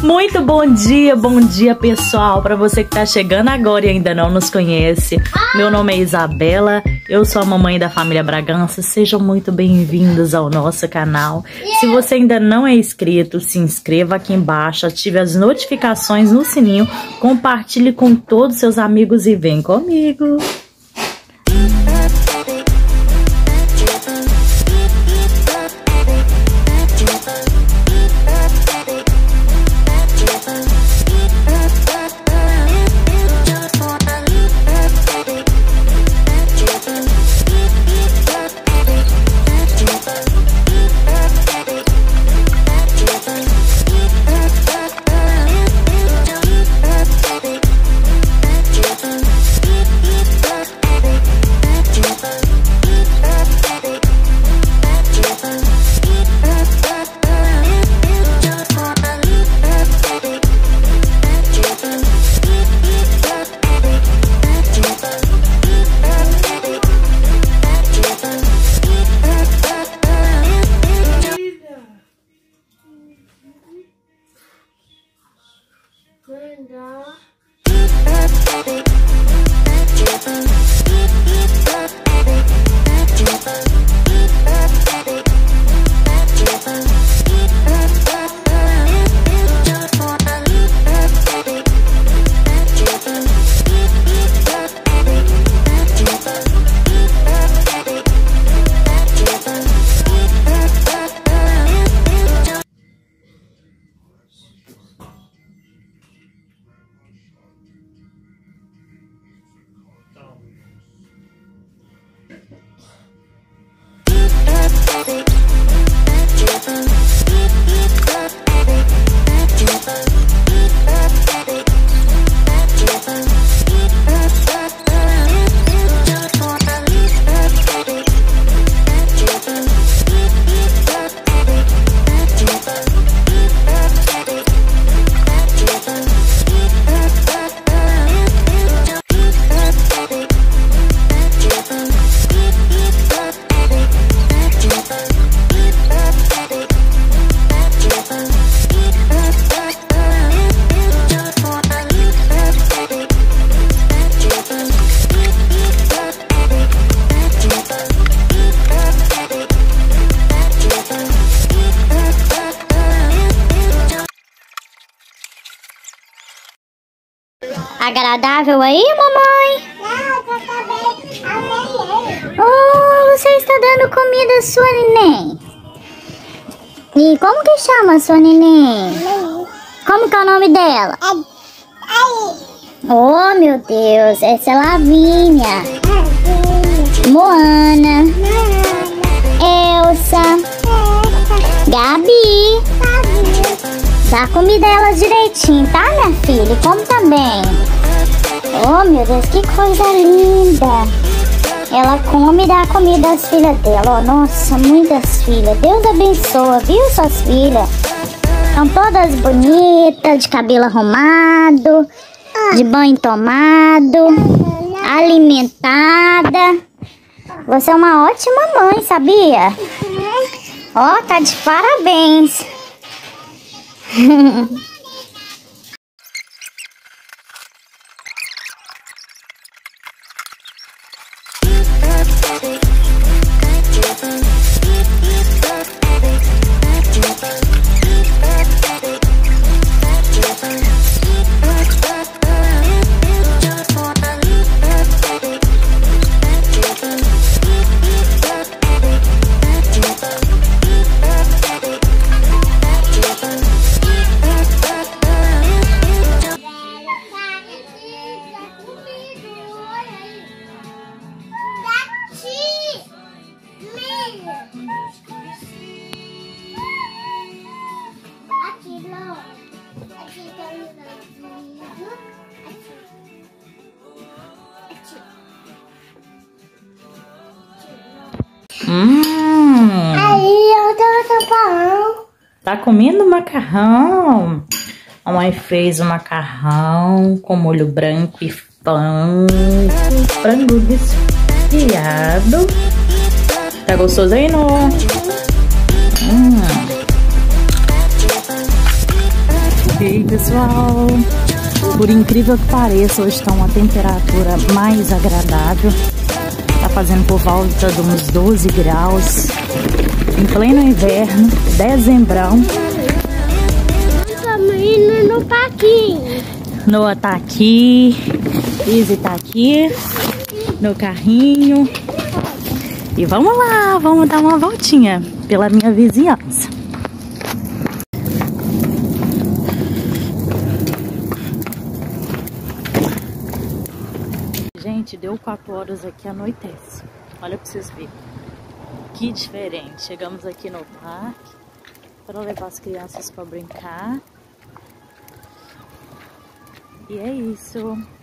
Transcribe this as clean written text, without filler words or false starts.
Muito bom dia pessoal, para você que tá chegando agora e ainda não nos conhece. Meu nome é Isabela, eu sou a mamãe da família Bragança, sejam muito bem-vindos ao nosso canal. Se você ainda não é inscrito, se inscreva aqui embaixo, ative as notificações no sininho, compartilhe com todos os seus amigos e vem comigo. Agradável aí, mamãe? Oh, você está dando comida à sua neném? E como que chama a sua neném? Como que é o nome dela? Oh, meu Deus, essa é Lavínia, Moana, Elsa, Gabi. Dá comida a elas direitinho, tá, minha filha? E come também. Oh, meu Deus, que coisa linda. Ela come e dá comida às filhas dela. Oh, nossa, muitas filhas. Deus abençoa, viu, suas filhas? São todas bonitas, de cabelo arrumado, de banho tomado, alimentada. Você é uma ótima mãe, sabia? Ó, tá de parabéns. Aí eu tô macarrão. Tá comendo macarrão? A mãe fez o macarrão com molho branco e frango desfiado. Tá gostoso aí, não? Que Pessoal, por incrível que pareça, hoje está uma temperatura mais agradável. Tá fazendo por volta de uns 12 graus. Em pleno inverno, dezembrão. Estamos indo no parquinho. Noah tá aqui, Izzy tá aqui, no carrinho. E vamos lá, vamos dar uma voltinha pela minha vizinhança. Gente, deu 4 horas aqui, anoitece. Olha pra vocês verem. Que diferente. Chegamos aqui no parque para levar as crianças para brincar. E é isso.